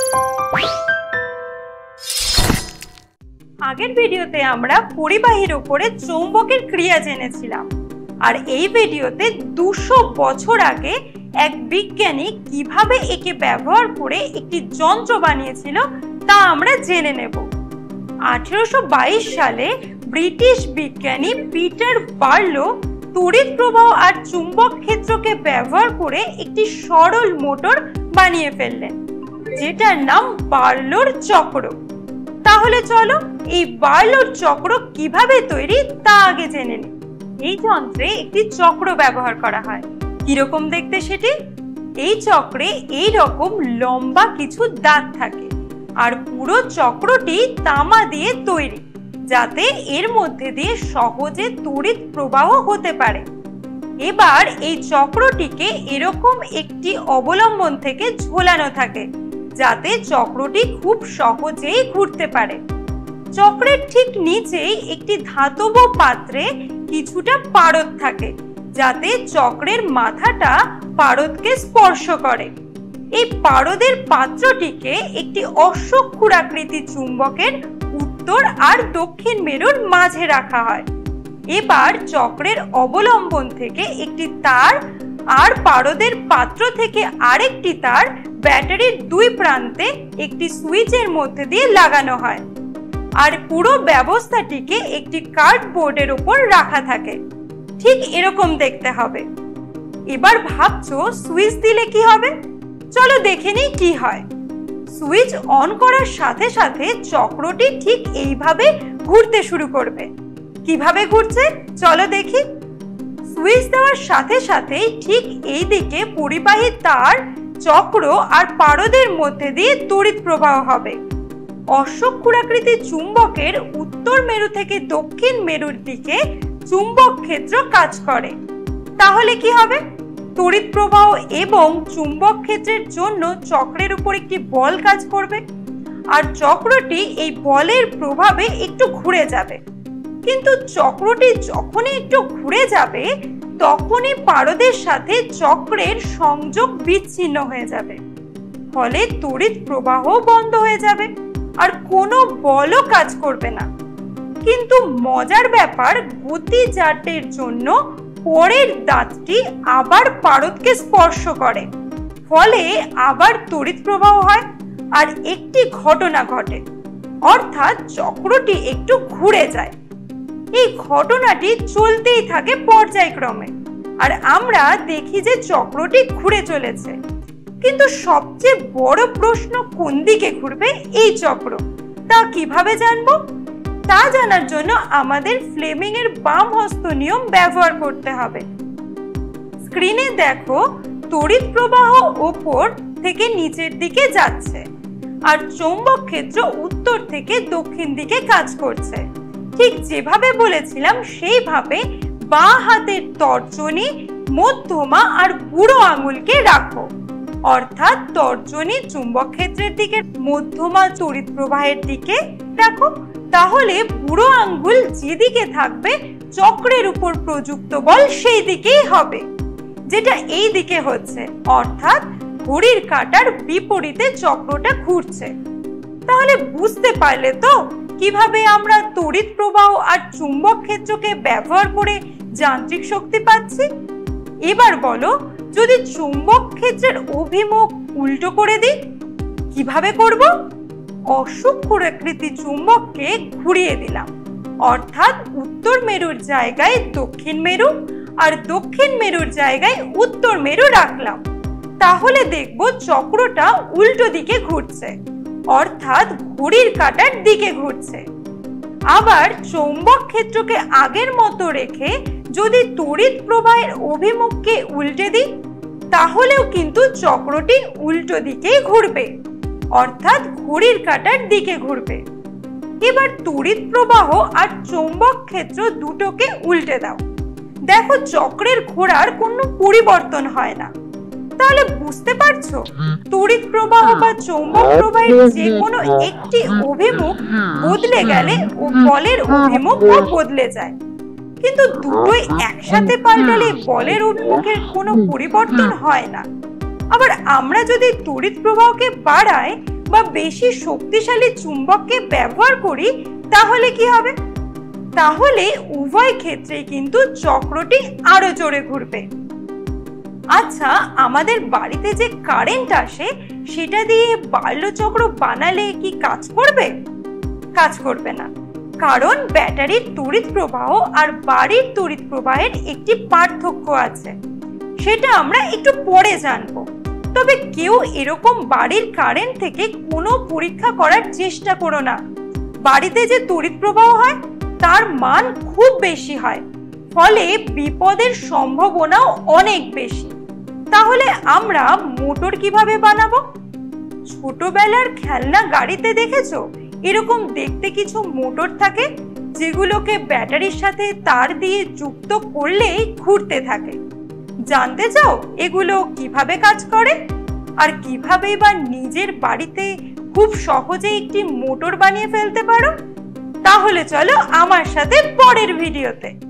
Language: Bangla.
আগের ভিডিওতে আমরা পরিবাহীর উপরে চৌম্বকের ক্রিয়া জেনেছিলাম, আর এই ভিডিওতে 200 বছর আগে এক বিজ্ঞানী কিভাবে একে ব্যবহার করে একটি যন্ত্র বানিয়েছিল তা আমরা জেনে নেব। 1822 সালে ব্রিটিশ বিজ্ঞানী পিটার বার্লো তড়িৎ প্রবাহ আর চুম্বক ক্ষেত্রকে ব্যবহার করে একটি সরল মোটর বানিয়ে ফেললেন, যেটার নাম বার্লোর চক্র। তাহলে চলো এই বার্লোর চক্র কিভাবে তৈরি তা আগে জেনে নিই। এই যন্ত্রে একটি চক্র ব্যবহার করা হয়। কিরকম দেখতে সেটি? এই চক্রে এই রকম লম্বা কিছু দাঁত থাকে, আর পুরো চক্রটি তামা দিয়ে তৈরি, যাতে এর মধ্যে দিয়ে সহজে তড়িৎ প্রবাহ হতে পারে। এবার এই চক্রটিকে এরকম একটি অবলম্বন থেকে ঝোলানো থাকে, যাতে চক্রটি খুব সহজেই ঘুরতে পারে। চক্রের ঠিক নিচেই একটি ধাতব পাত্রে কিছুটা পারদ থাকে, যাতে চক্রের মাথাটা পারদকে স্পর্শ করে। এই পারদের পাত্রটিকে একটি অশ্বক্ষুরাকৃতি চুম্বকের উত্তর আর দক্ষিণ মেরুর মাঝে রাখা হয়। এবার চক্রের অবলম্বন থেকে একটি তার আর পারদের পাত্র থেকে আরেকটি তার ব্যাটারির দুই প্রান্তে একটি সুইচের মধ্যে দিয়ে লাগানো হয়, আর পুরো ব্যবস্থাটিকে একটি কার্ডবোর্ডের উপর রাখা থাকে। ঠিক এরকম দেখতে হবে। এবার ভাবছো সুইচ দিলে কি হবে? চলো দেখে নিই কি হয়। সুইচ অন করার সাথে সাথে চক্রটি ঠিক এইভাবে ঘুরতে শুরু করবে। কিভাবে ঘুরছে চলো দেখি। সুইচ দেওয়ার সাথে সাথেই ঠিক এই দিকে পরিবাহী তার, চক্র আর পারদের মধ্যে দিয়ে তড়িৎ প্রবাহ হবে। অশ্বক্ষুরাকৃতি চুম্বকের উত্তর মেরু থেকে দক্ষিণ মেরুর দিকে চুম্বক ক্ষেত্র কাজ করে। তাহলে কি হবে? তড়িৎ প্রবাহ এবং চুম্বক ক্ষেত্রের জন্য চক্রের উপর একটি বল কাজ করবে, আর চক্রটি এই বলের প্রভাবে একটু ঘুরে যাবে। কিন্তু চক্রটি যখনই একটু ঘুরে যাবে, তখনই পারদের সাথে চক্রের সংযোগ বিচ্ছিন্ন হয়ে যাবে। ফলে তড়িৎ প্রবাহ বন্ধ হয়ে যাবে আর কোনো বলও কাজ করবে না। কিন্তু মজার ব্যাপার, গতি জাটের জন্য পরের দাঁতটি আবার পারদকে স্পর্শ করে, ফলে আবার তড়িৎ প্রবাহ হয় আর একটি ঘটনা ঘটে, অর্থাৎ চক্রটি একটু ঘুরে যায়। এই ঘটনাটি চলতেই থাকে পর্যায়ক্রমে, আর আমরা দেখি যে চক্রটি ঘুরে চলেছে। কিন্তু সবচেয়ে বড় প্রশ্ন, কোন দিকে ঘুরবে এই চক্র, তা কিভাবে জানবো? তা জানার জন্য আমাদের ফ্লেমিং এর বাম হস্ত নিয়ম ব্যবহার করতে হবে। স্ক্রিনে দেখো, তড়িৎ প্রবাহ উপর থেকে নিচের দিকে যাচ্ছে, আর চৌম্বক ক্ষেত্র উত্তর থেকে দক্ষিণ দিকে কাজ করছে। ঠিক যেভাবে বলেছিলাম সেইভাবে বাঁ হাতের তর্জনী, মধ্যমা আর বুড়ো আঙুলকে রাখো, অর্থাৎ তর্জনী চুম্বক ক্ষেত্রের দিকে, মধ্যমা তড়িৎ প্রবাহের দিকে রাখো। তাহলে বুড়ো আঙ্গুল যেদিকে থাকবে চক্রের উপর প্রযুক্ত বল সেই দিকেই হবে, যেটা এই দিকে হচ্ছে, অর্থাৎ ঘড়ির কাঁটার বিপরীতে চক্রটা ঘুরছে। তাহলে বুঝতে পারলে তো কিভাবে আমরা তড়িৎ প্রবাহ আর চুম্বক ক্ষেত্রকে ব্যবহার করে যান্ত্রিক শক্তি পাচ্ছি। এবার বলো, যদি চুম্বক ক্ষেত্রের অভিমুখ উল্টো করে দিই, কিভাবে করব? অশ্বক্ষুরাকৃতি চুম্বককে ঘুরিয়ে দিলাম, অর্থাৎ উত্তর মেরুর জায়গায় দক্ষিণ মেরু আর দক্ষিণ মেরুর জায়গায় উত্তর মেরু রাখলাম। তাহলে দেখব চক্রটা উল্টো দিকে ঘুরছে, অর্থাৎ ঘড়ির কাঁটার দিকে ঘুরছে। আবার চৌম্বক ক্ষেত্রকে আগের মতো রেখে যদি তড়িৎ প্রবাহের অভিমুখকে উল্টে দিই, তাহলেও কিন্তু চক্রটি উল্টো দিকেই ঘুরবে, অর্থাৎ ঘড়ির কাঁটার দিকে ঘুরবে। এবার তড়িৎ প্রবাহ আর চৌম্বক ক্ষেত্র দুটোকে উল্টে দাও। দেখো চক্রের ঘোরার কোনো পরিবর্তন হয় না। তাহলে বুঝতে পারছো, তড়িৎ প্রবাহ বা চৌম্বক প্রবাহের যে কোনো একটি অভিমুখ বদলে গেলে ও বলের অভিমুখও বদলে যায়। কিন্তু দুটোই একসাথে পাল্টালে বলের অভিমুখের কোনো পরিবর্তন হয় না। আবার আমরা যদি তড়িৎ প্রবাহকে বাড়াই বা বেশি শক্তিশালী চুম্বককে ব্যবহার করি তাহলে কি হবে? তাহলে উভয় ক্ষেত্রে কিন্তু চক্রটি আরো জোরে ঘুরবে। আচ্ছা, আমাদের বাড়িতে যে কারেন্ট আসে সেটা দিয়ে বাল্যচক্র বানালে কি কাজ করবে? কাজ করবে না, কারণ ব্যাটারির তড়িৎ প্রবাহ আর বাড়ির তড়িৎ প্রবাহের একটি পার্থক্য আছে, সেটা আমরা একটু পরে জানবো। তবে কেউ এরকম বাড়ির কারেন্ট থেকে কোনো পরীক্ষা করার চেষ্টা করো না। বাড়িতে যে তড়িৎ প্রবাহ হয় তার মান খুব বেশি হয়, ফলে বিপদের সম্ভাবনাও অনেক বেশি। তাহলে আমরা মোটর কিভাবে বানাবো? ছোটবেলার খেলনা গাড়িতে দেখেছো এরকম দেখতে কিছু মোটর থাকে, যেগুলোকে ব্যাটারির সাথে তার দিয়ে যুক্ত করলেই ঘুরতে থাকে। জানতে চাও এগুলো কিভাবে কাজ করে আর কিভাবে বা নিজের বাড়িতে খুব সহজে একটি মোটর বানিয়ে ফেলতে পারো? তাহলে চলো আমার সাথে পরের ভিডিওতে।